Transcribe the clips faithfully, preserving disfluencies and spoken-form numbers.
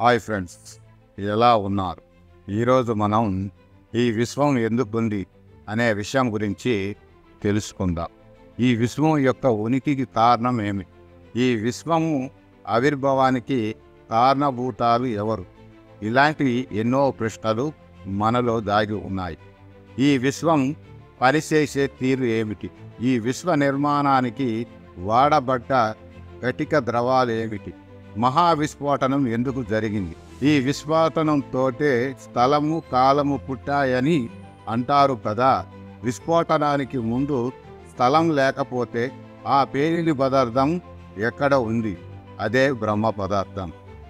Hi friends, ఎలా ఉన్నారు? ఈరోజు మనం ఈ విశ్వం ఎందుకుంది అనే విషయం గురించి తెలుసుకుందాం. ఈ విశ్వం యొక్క ఉనికికి కారణం ఏమి? ఈ విశ్వము ఆవిర్భావానికి కారణభూతాలు ఎవరు? ఇలాంటి ఎన్నో ప్రశ్నలు మనలో దాగి ఉన్నాయి. ఈ విశ్వం పనిచేసే తీరు ఏమిటి? ఈ విశ్వ నిర్మాణానికి వాడబడ్డ కటిక ద్రవాలు ఏమిటి? మహావిస్ఫోటనం ఎందుకు జరిగింది? ఈ విస్ఫోటనంతోటే స్థలము కాలము పుట్టాయని అంటారు కదా. విస్ఫోటనానికి ముందు స్థలం లేకపోతే ఆ పేలిన పదార్థం ఎక్కడ ఉంది? అదే బ్రహ్మ పదార్థం.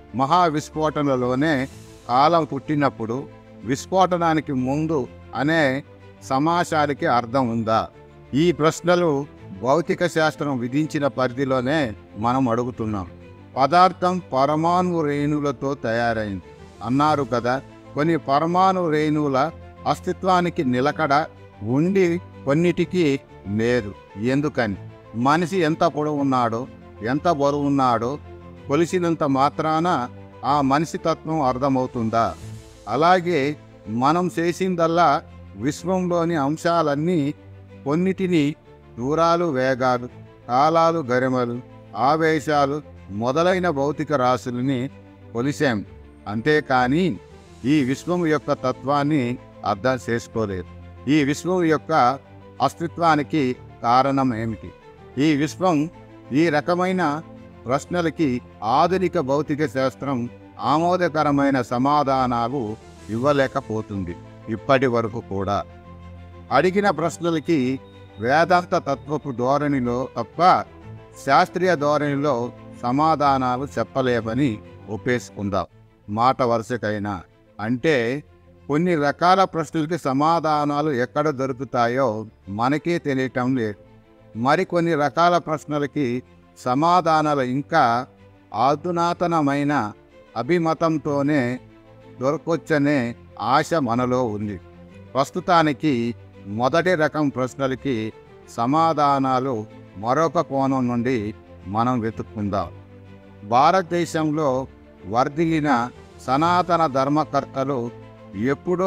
మహావిస్ఫోటనలోనే కాలం పుట్టినప్పుడు విస్ఫోటనానికి ముందు అనే సమాచారానికి అర్థం ఉందా? ఈ ప్రశ్నలు భౌతిక శాస్త్రం విధించిన పరిధిలోనే మనం అడుగుతున్నాం. పదార్థం పరమాణు రేణువులతో తయారైంది అన్నారు కదా. కొన్ని పరమాణు రేణువుల అస్తిత్వానికి నిలకడ ఉండి కొన్నిటికి లేదు. ఎందుకని? మనిషి ఎంత పొడవున్నాడో, ఎంత బరువున్నాడో కొలిసినంత మాత్రాన ఆ మనిషి తత్వం అర్థమవుతుందా? అలాగే మనం చేసిందల్లా విశ్వంలోని అంశాలన్నీ కొన్నిటిని దూరాలు, వేగాలు, కాలాలు, గరిమలు, ఆవేశాలు మొదలైన భౌతిక రాశులని కొలిసాం. అంతేకాని ఈ విశ్వం యొక్క తత్వాన్ని అర్థం చేసుకోలేదు. ఈ విశ్వం యొక్క అస్తిత్వానికి కారణం ఏమిటి? ఈ విశ్వం ఈ రకమైన ప్రశ్నలకి ఆధునిక భౌతిక శాస్త్రం ఆమోదకరమైన సమాధానాలు ఇవ్వలేకపోతుంది. ఇప్పటి వరకు కూడా అడిగిన ప్రశ్నలకి వేదాంత తత్వపు ధోరణిలో తప్ప శాస్త్రీయ ధోరణిలో సమాధానాలు చెప్పలేమని ఒప్పేసుకుందాం. మాట వరుసకైనా అంటే కొన్ని రకాల ప్రశ్నలకి సమాధానాలు ఎక్కడ దొరుకుతాయో మనకే తెలియటం లేదు. మరికొన్ని రకాల ప్రశ్నలకి సమాధానాలు ఇంకా అధునాతనమైన అభిమతంతోనే దొరకొచ్చనే ఆశ మనలో ఉంది. ప్రస్తుతానికి మొదటి రకం ప్రశ్నలకి సమాధానాలు మరొక కోణం నుండి మనం వెతుక్కుందాం. భారతదేశంలో వర్ధిల్లిన సనాతన ధర్మకర్తలు ఎప్పుడో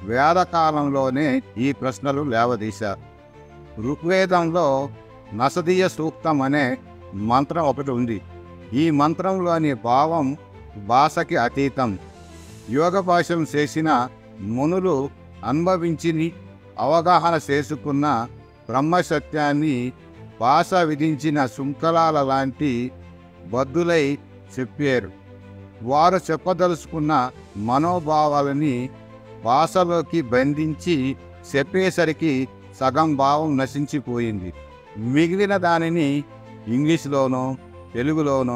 వేదకాలంలోనే ఈ ప్రశ్నలు లేవదీశారు. ఋగ్వేదంలో నసదీయ సూక్తం అనే మంత్రం ఒకటి ఉంది. ఈ మంత్రంలోని భావం భాషకి అతీతం. యోగపాశం చేసిన మునులు అనుభవించి అవగాహన చేసుకున్న బ్రహ్మసత్యాన్ని భాష విధించిన శృంఖలాల లాంటి బద్దులై చెప్పారు. వారు చెప్పదలుచుకున్న మనోభావాలని భాషలోకి బంధించి చెప్పేసరికి సగం భావం నశించిపోయింది. మిగిలిన దానిని ఇంగ్లీష్లోనో తెలుగులోనో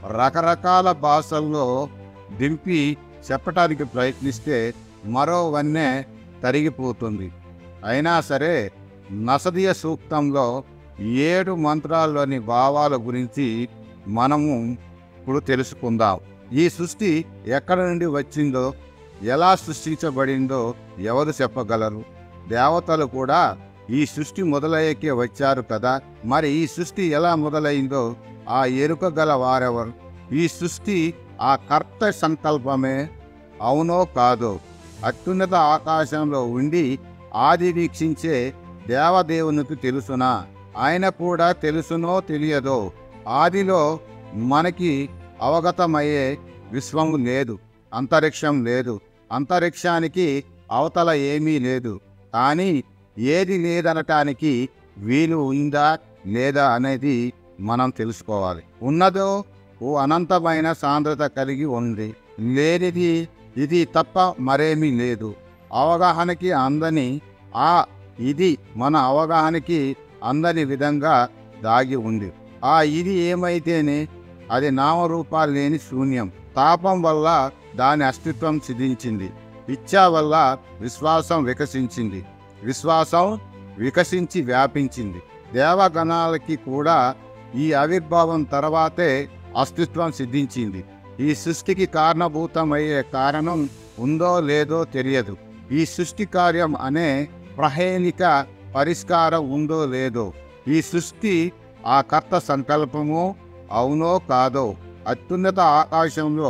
రకరకాల భాషల్లో దింపి చెప్పటానికి ప్రయత్నిస్తే మరో వన్నె తరిగిపోతుంది. అయినా సరే నసదీయ సూక్తంలో ఏడు మంత్రాల్లోని భావాల గురించి మనము ఇప్పుడు తెలుసుకుందాం. ఈ సృష్టి ఎక్కడ నుండి వచ్చిందో, ఎలా సృష్టించబడిందో ఎవరు చెప్పగలరు? దేవతలు కూడా ఈ సృష్టి మొదలయ్యకే వచ్చారు కదా. మరి ఈ సృష్టి ఎలా మొదలైందో ఆ ఎరుక గల వారెవరు? ఈ సృష్టి ఆ కర్త సంకల్పమే అవునో కాదో? అత్యున్నత ఆకాశంలో ఉండి ఆది వీక్షించే దేవదేవునికి తెలుసునా? ఆయన కూడా తెలుసునో తెలియదో? ఆదిలో మనకి అవగతమయ్యే విశ్వం లేదు, అంతరిక్షం లేదు, అంతరిక్షానికి అవతల ఏమీ లేదు. కానీ ఏది లేదనటానికి వీలు ఉందా లేదా అనేది మనం తెలుసుకోవాలి. ఉన్నదో ఓ అనంతమైన సాంద్రత కలిగి ఉంది. లేనిది ఇది తప్ప మరేమీ లేదు. అవగాహనకి అందని ఆ ఇది మన అవగాహనకి అందని విధంగా దాగి ఉంది. ఆ ఇది ఏమైతేనే అది నామరూపాలు లేని శూన్యం. తాపం వల్ల దాని అస్తిత్వం సిద్ధించింది. ఇచ్ఛా వల్ల విశ్వాసం వికసించింది. విశ్వాసం వికసించి వ్యాపించింది. దేవగణాలకి కూడా ఈ ఆవిర్భావం తర్వాతే అస్తిత్వం సిద్ధించింది. ఈ సృష్టికి కారణభూతమయ్యే కారణం ఉందో లేదో తెలియదు. ఈ సృష్టి కార్యం అనే ప్రహేళిక పరిష్కారం ఉందో లేదో? ఈ సృష్టి ఆ కర్త సంకల్పమో అవునో కాదో? అత్యున్నత ఆకాశంలో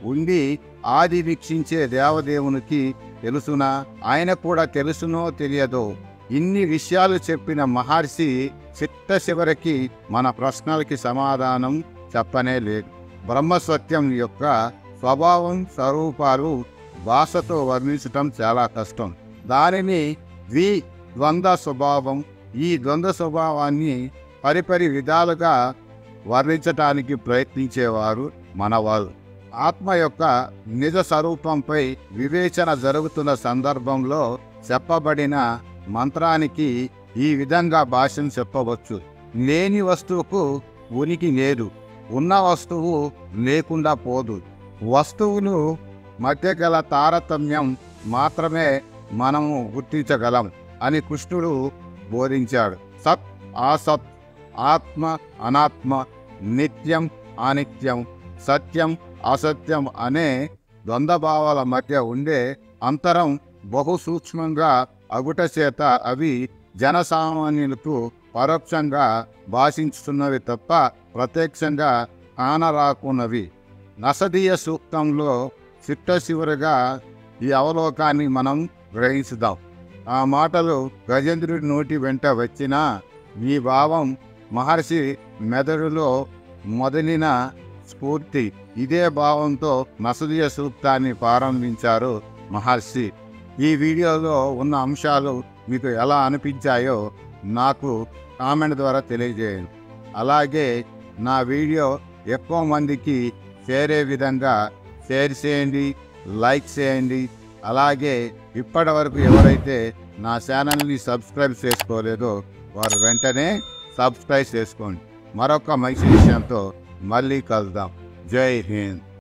ఉండి ఆది వీక్షించే దేవదేవునికి తెలుసునా, ఆయన కూడా తెలుసునో తెలియదో. ఇన్ని విషయాలు చెప్పిన మహర్షి చిట్ట చివరికి మన ప్రశ్నలకి సమాధానం చెప్పనే లేదు. బ్రహ్మసత్యం యొక్క స్వభావం స్వరూపాలు భాషతో వర్ణించటం చాలా కష్టం. దానిని ద్వి ద్వంద్వ స్వభావం, ఈ ద్వంద్వ స్వభావాన్ని పరిపరి విధాలుగా వర్ణించటానికి ప్రయత్నించేవారు మనవాళ్ళు. ఆత్మ యొక్క నిజ స్వరూపంపై వివేచన జరుగుతున్న సందర్భంలో చెప్పబడిన మంత్రానికి ఈ విధంగా భాష్యం చెప్పవచ్చు. లేని వస్తువుకు ఉనికి లేదు, ఉన్న వస్తువు లేకుండా పోదు. వస్తువులు మధ్య గల తారతమ్యం మాత్రమే మనము గుర్తించగలం అని కృష్ణుడు బోధించాడు. సత్ అసత్, ఆత్మ అనాత్మ, నిత్యం అనిత్యం, సత్యం అసత్యం అనే ద్వంద్వభావాల మధ్య ఉండే అంతరం బహు సూక్ష్మంగా అగుట చేత అవి జనసామాన్యులకు పరోక్షంగా భాషించుతున్నవి తప్ప ప్రత్యక్షంగా కానరాకున్నవి. నసదీయ సూక్తంలో చిట్ట చివరిగా ఈ అవలోకాన్ని మనం గ్రహించుదాం. ఆ మాటలు గజేంద్రుడి నోటి వెంట వచ్చిన ఈ భావం మహర్షి మెదడులో మొదలిన స్ఫూర్తి. ఇదే భావంతో నసదీయ సూక్తాన్ని ప్రారంభించారు మహర్షి. ఈ వీడియోలో ఉన్న అంశాలు మీకు ఎలా అనిపించాయో నాకు కామెంట్ ద్వారా తెలియజేయండి. అలాగే నా వీడియో ఎక్కువ మందికి చేరే విధంగా షేర్ చేయండి, లైక్ చేయండి. అలాగే ఇప్పటి వరకు ఎవరైతే నా ఛానల్ని సబ్స్క్రైబ్ చేసుకోలేదో వారు వెంటనే సబ్స్క్రైబ్ చేసుకోండి. మరొక మంచి విషయంతో మళ్ళీ కలుద్దాం. జై హింద్.